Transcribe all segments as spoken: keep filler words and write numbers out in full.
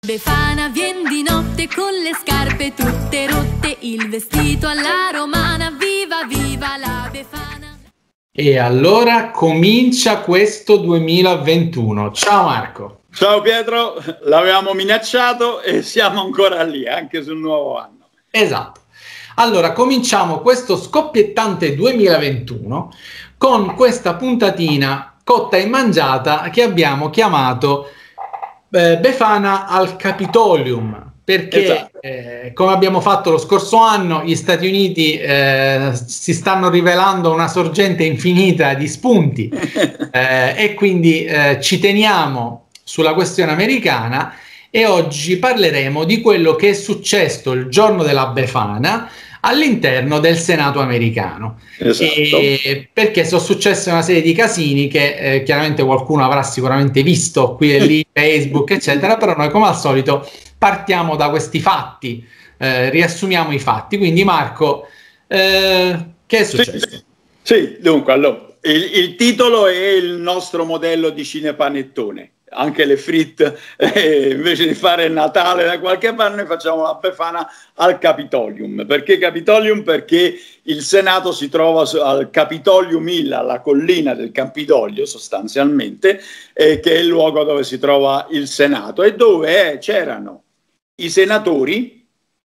Befana vien di notte con le scarpe tutte rotte, il vestito alla romana, viva viva la Befana. E allora comincia questo duemilaventuno. Ciao Marco. Ciao Pietro, l'avevamo minacciato e siamo ancora lì, anche sul nuovo anno. Esatto. Allora cominciamo questo scoppiettante duemilaventuno con questa puntatina cotta e mangiata che abbiamo chiamato eh, Befana al Capitolium, perché esatto. eh, come abbiamo fatto lo scorso anno, gli Stati Uniti eh, si stanno rivelando una sorgente infinita di spunti eh, e quindi eh, ci teniamo sulla questione americana e oggi parleremo di quello che è successo il giorno della Befana all'interno del Senato americano. Esatto. E perché sono successe una serie di casini che eh, chiaramente qualcuno avrà sicuramente visto qui e lì, Facebook eccetera, però noi come al solito partiamo da questi fatti, eh, riassumiamo i fatti. Quindi Marco, eh, che è successo? Sì, sì, dunque allora, il, il titolo è il nostro modello di cinepanettone. Anche le fritte, eh, invece di fare Natale da qualche parte, noi facciamo la Befana al Capitolium. Perché Capitolium? Perché il Senato si trova al Capitolium Hill, alla collina del Campidoglio sostanzialmente, eh, che è il luogo dove si trova il Senato e dove eh, c'erano i senatori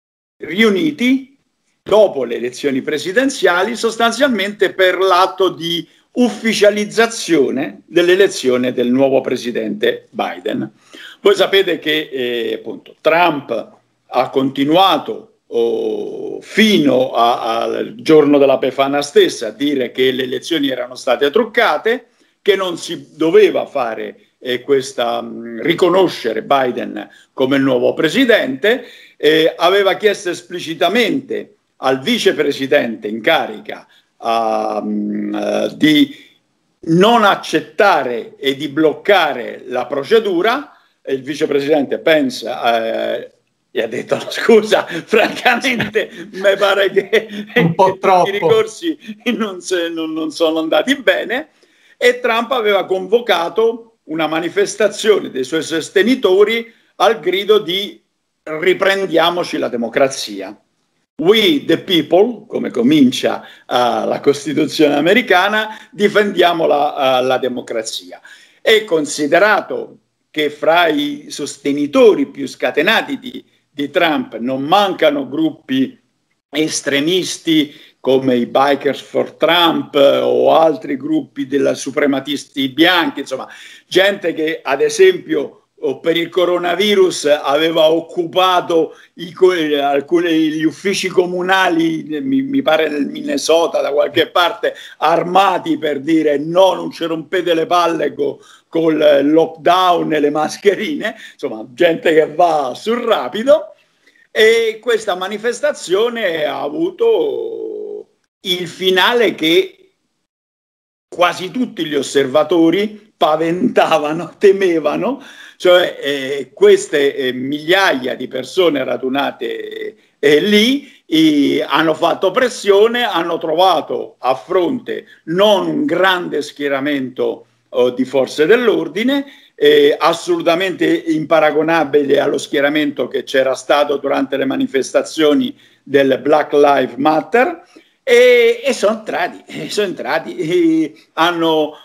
riuniti dopo le elezioni presidenziali, sostanzialmente per l'atto di ufficializzazione dell'elezione del nuovo presidente Biden. Voi sapete che eh, appunto Trump ha continuato oh, fino a, al giorno della Befana stessa a dire che le elezioni erano state truccate, che non si doveva fare eh, questa mh, riconoscere Biden come il nuovo presidente, eh, aveva chiesto esplicitamente al vicepresidente in carica Uh, uh, di non accettare e di bloccare la procedura. E il vicepresidente Pence uh, gli ha detto scusa, francamente mi pare che un po' troppo. i ricorsi non, se, non, non sono andati bene, e Trump aveva convocato una manifestazione dei suoi sostenitori al grido di riprendiamoci la democrazia. We the people, come comincia uh, la Costituzione americana, difendiamo la, uh, la democrazia. È considerato che fra i sostenitori più scatenati di, di Trump non mancano gruppi estremisti come i Bikers for Trump eh, o altri gruppi della suprematisti bianchi, insomma, gente che ad esempio o per il coronavirus aveva occupato i, alcuni, gli uffici comunali, mi, mi pare nel Minnesota, da qualche parte, armati per dire no, non ci rompete le palle co, col lockdown e le mascherine, insomma, gente che va sul rapido. E questa manifestazione ha avuto il finale che quasi tutti gli osservatori paventavano, temevano, cioè eh, queste eh, migliaia di persone radunate eh, lì eh, hanno fatto pressione, hanno trovato a fronte non un grande schieramento oh, di forze dell'ordine, eh, assolutamente imparagonabile allo schieramento che c'era stato durante le manifestazioni del Black Lives Matter, e, e sono entrati, eh, sono entrati eh, hanno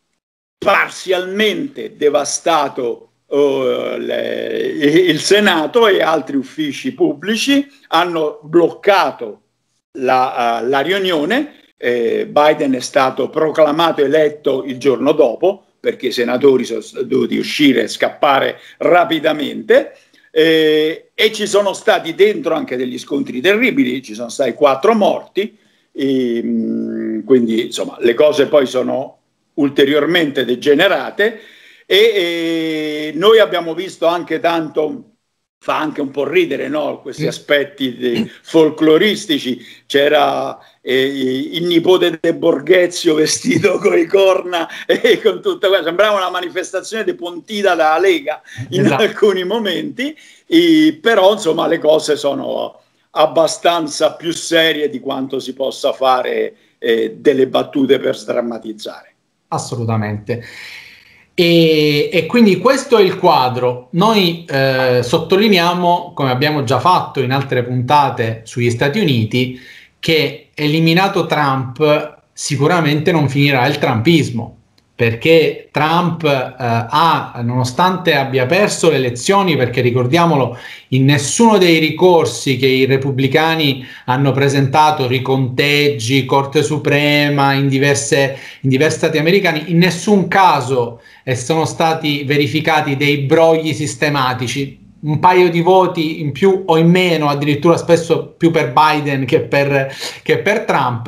parzialmente devastato Uh, le, il Senato e altri uffici pubblici, hanno bloccato la, uh, la riunione. eh, Biden è stato proclamato eletto il giorno dopo perché i senatori sono dovuti uscire e scappare rapidamente, eh, e ci sono stati dentro anche degli scontri terribili, ci sono stati quattro morti, e, mh, quindi insomma le cose poi sono ulteriormente degenerate. E, e noi abbiamo visto anche tanto, fa anche un po' ridere, no? Questi aspetti di, folcloristici. C'era eh, il nipote di Borghezio vestito con i corna e con tutta quella, sembrava una manifestazione di Pontida dalla Lega in esatto. alcuni momenti, e, però insomma le cose sono abbastanza più serie di quanto si possa fare eh, delle battute per sdrammatizzare. Assolutamente. E, e quindi questo è il quadro. Noi eh, sottolineiamo, come abbiamo già fatto in altre puntate sugli Stati Uniti, che eliminato Trump sicuramente non finirà il trumpismo, perché Trump eh, ha, nonostante abbia perso le elezioni, perché ricordiamolo, in nessuno dei ricorsi che i repubblicani hanno presentato, riconteggi, Corte Suprema, in, diverse, in diversi stati americani, in nessun caso eh, sono stati verificati dei brogli sistematici, un paio di voti in più o in meno, addirittura spesso più per Biden che per, che per Trump,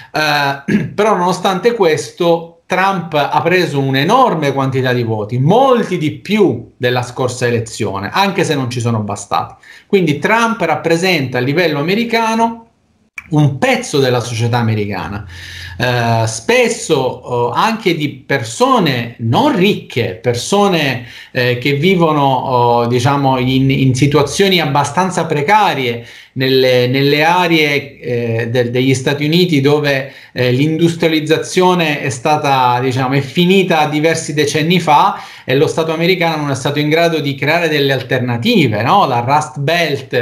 eh, però nonostante questo Trump ha preso un'enorme quantità di voti, molti di più della scorsa elezione, anche se non ci sono bastati. Quindi Trump rappresenta a livello americano un pezzo della società americana, eh, spesso eh, anche di persone non ricche, persone eh, che vivono oh, diciamo in, in situazioni abbastanza precarie nelle, nelle aree eh, de, degli Stati Uniti dove eh, l'industrializzazione è stata, diciamo, è finita diversi decenni fa e lo Stato americano non è stato in grado di creare delle alternative, no? La Rust Belt,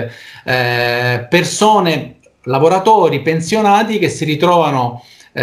eh, persone, lavoratori pensionati che si ritrovano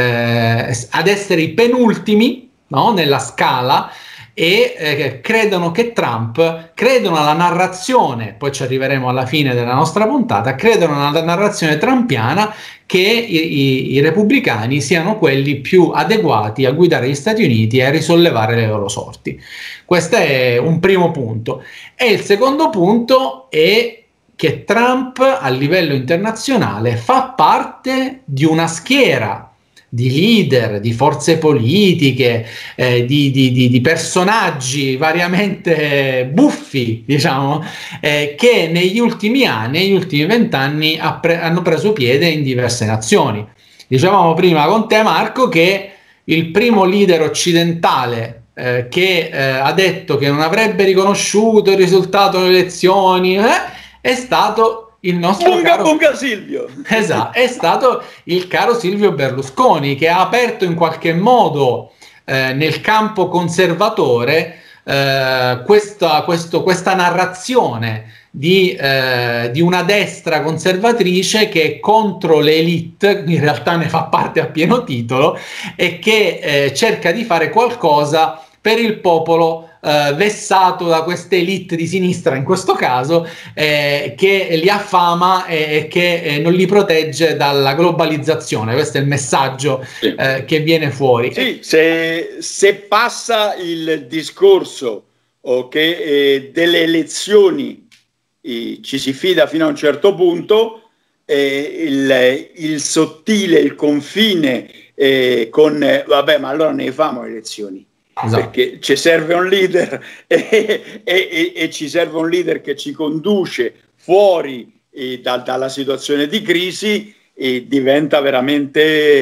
eh, ad essere i penultimi, no, nella scala e eh, credono che Trump, credono alla narrazione, poi ci arriveremo alla fine della nostra puntata, credono alla narrazione trumpiana che i, i, i repubblicani siano quelli più adeguati a guidare gli Stati Uniti e a risollevare le loro sorti. Questo è un primo punto. E il secondo punto è che Trump a livello internazionale fa parte di una schiera di leader, di forze politiche, eh, di, di, di, di personaggi variamente buffi, diciamo, eh, che negli ultimi anni, negli ultimi vent'anni ha pre- hanno preso piede in diverse nazioni. Dicevamo prima con te, Marco, che il primo leader occidentale eh, che eh, ha detto che non avrebbe riconosciuto il risultato delle elezioni eh, è stato il nostro bunga, caro bunga Silvio. Esatto, è stato il caro Silvio Berlusconi, che ha aperto in qualche modo eh, nel campo conservatore eh, questa, questo, questa narrazione di, eh, di una destra conservatrice che è contro le elite, in realtà ne fa parte a pieno titolo, e che eh, cerca di fare qualcosa per il popolo eh, vessato da queste elite di sinistra, in questo caso, eh, che li affama e, e che eh, non li protegge dalla globalizzazione. Questo è il messaggio sì. eh, che viene fuori. Sì, se, se passa il discorso oh, che eh, delle elezioni eh, ci si fida fino a un certo punto, eh, il, il sottile, il confine eh, con eh, vabbè, ma allora ne famo le elezioni. Esatto. Perché ci serve un leader e, e, e, e ci serve un leader che ci conduce fuori eh, da, dalla situazione di crisi e diventa veramente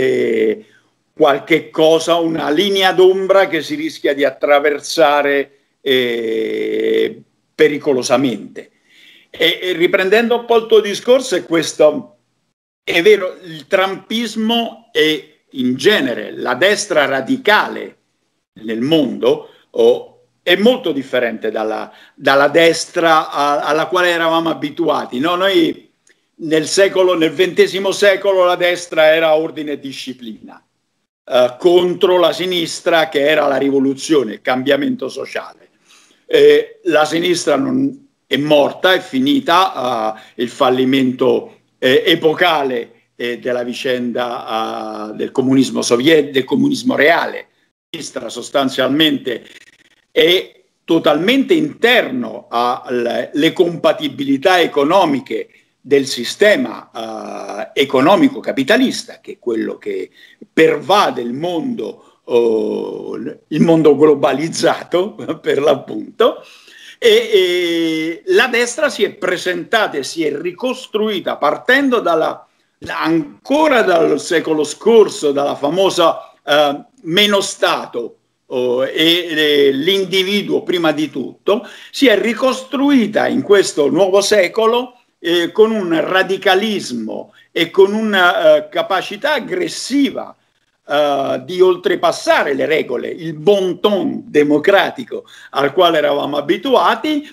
eh, qualche cosa, una linea d'ombra che si rischia di attraversare eh, pericolosamente. E, e riprendendo un po' il tuo discorso, è questo, è vero, il trumpismo è in genere la destra radicale nel mondo oh, è molto differente dalla, dalla destra a, alla quale eravamo abituati, no? Noi nel secolo, nel ventesimo secolo la destra era ordine e disciplina eh, contro la sinistra che era la rivoluzione, il cambiamento sociale. Eh, la sinistra non è morta, è finita, eh, il fallimento eh, epocale eh, della vicenda eh, del comunismo sovietico, del comunismo reale. Sostanzialmente è totalmente interno alle compatibilità economiche del sistema uh, economico capitalista, che è quello che pervade il mondo, uh, il mondo globalizzato per l'appunto, e, e la destra si è presentata e si è ricostruita partendo dalla, ancora dal secolo scorso, dalla famosa Uh, meno Stato uh, e, e l'individuo prima di tutto, si è ricostruita in questo nuovo secolo eh, con un radicalismo e con una uh, capacità aggressiva uh, di oltrepassare le regole, il bon ton democratico al quale eravamo abituati,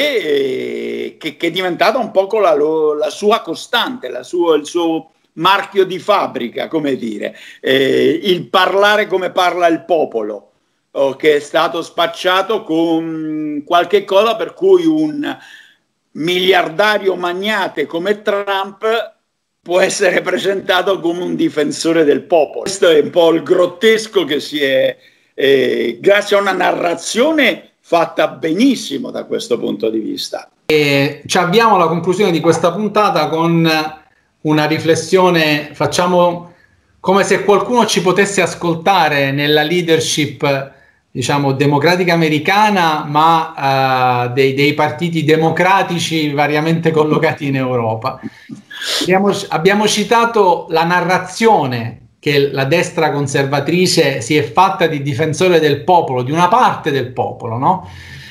che, che, che è diventata un po' la, la sua costante, la sua, il suo marchio di fabbrica, come dire, eh, il parlare come parla il popolo, oh, che è stato spacciato con qualche cosa per cui un miliardario magnate come Trump può essere presentato come un difensore del popolo. Questo è un po' il grottesco che si è, eh, grazie a una narrazione fatta benissimo da questo punto di vista. E ci abbiamo alla conclusione di questa puntata con una riflessione, facciamo come se qualcuno ci potesse ascoltare nella leadership, diciamo, democratica americana, ma uh, dei, dei partiti democratici variamente collocati in Europa. Abbiamo, abbiamo citato la narrazione che la destra conservatrice si è fatta di difensore del popolo, di una parte del popolo, no?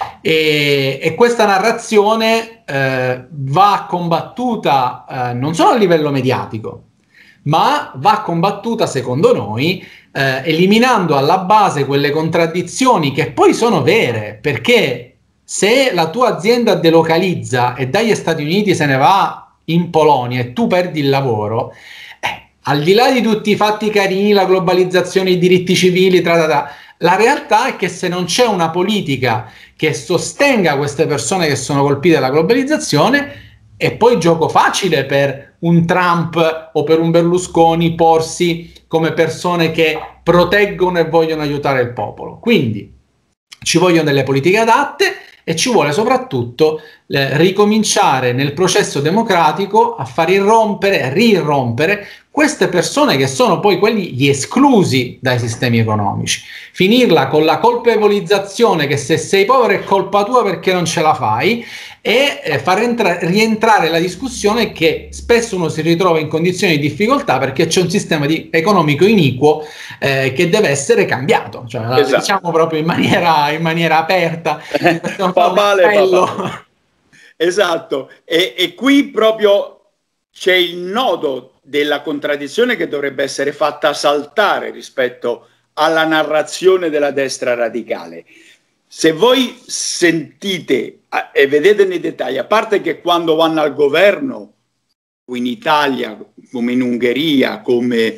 E, e questa narrazione eh, va combattuta eh, non solo a livello mediatico, ma va combattuta, secondo noi, eh, eliminando alla base quelle contraddizioni che poi sono vere, perché se la tua azienda delocalizza e dagli Stati Uniti se ne va in Polonia e tu perdi il lavoro, eh, al di là di tutti i fatti carini, la globalizzazione, i diritti civili, tra, tra, tra, la realtà è che se non c'è una politica che sostenga queste persone che sono colpite dalla globalizzazione, è poi gioco facile per un Trump o per un Berlusconi porsi come persone che proteggono e vogliono aiutare il popolo. Quindi ci vogliono delle politiche adatte e ci vuole soprattutto eh, ricominciare nel processo democratico a far irrompere, rirrompere queste persone che sono poi quelli gli esclusi dai sistemi economici. Finirla con la colpevolizzazione che se sei povero è colpa tua perché non ce la fai, e eh, far entra- rientrare la discussione che spesso uno si ritrova in condizioni di difficoltà perché c'è un sistema di- economico iniquo eh, che deve essere cambiato, cioè la Esatto. diciamo proprio in maniera, in maniera aperta. Fa male, fa male. Esatto, e, e qui proprio c'è il nodo della contraddizione che dovrebbe essere fatta saltare rispetto alla narrazione della destra radicale. Se voi sentite e vedete nei dettagli, a parte che quando vanno al governo, in Italia, come in Ungheria, come,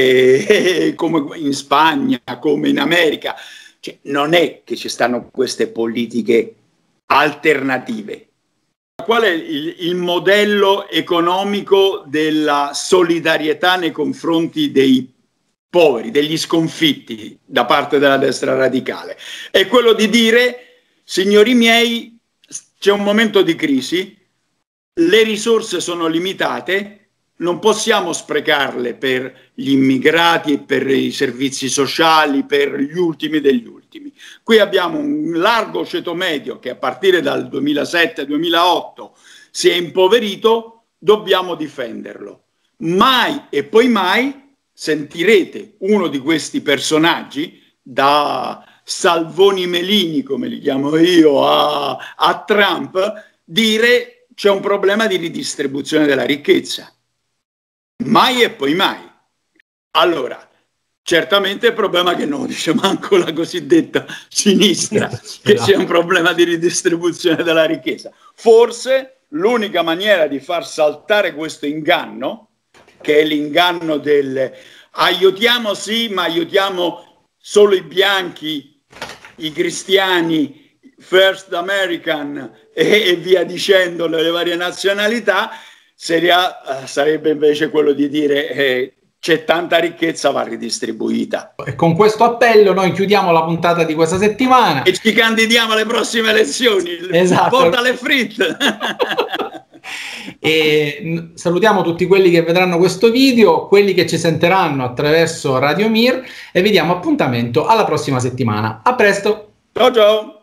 eh, come in Spagna, come in America, cioè, non è che ci stanno queste politiche alternative. Qual è il, il modello economico della solidarietà nei confronti dei poveri, degli sconfitti da parte della destra radicale? È quello di dire, signori miei, c'è un momento di crisi, le risorse sono limitate, non possiamo sprecarle per gli immigrati, per i servizi sociali, per gli ultimi degli ultimi. Qui abbiamo un largo ceto medio che a partire dal duemilasette duemilaotto si è impoverito, dobbiamo difenderlo. Mai e poi mai sentirete uno di questi personaggi, da Salvoni Melini, come li chiamo io, a, a Trump, dire c'è un problema di ridistribuzione della ricchezza. Mai e poi mai. Allora, certamente il problema che non dice manco la cosiddetta sinistra, che c'è un problema di ridistribuzione della ricchezza. Forse l'unica maniera di far saltare questo inganno, che è l'inganno del aiutiamo sì, ma aiutiamo solo i bianchi, i cristiani, First American e, e via dicendo, le varie nazionalità, seria, eh, sarebbe invece quello di dire eh, c'è tanta ricchezza, va ridistribuita. E con questo appello noi chiudiamo la puntata di questa settimana e ci candidiamo alle prossime elezioni. Esatto. Vota le fritte. E salutiamo tutti quelli che vedranno questo video, quelli che ci sentiranno attraverso Radio Mir, e vi diamo appuntamento alla prossima settimana. A presto. Ciao ciao.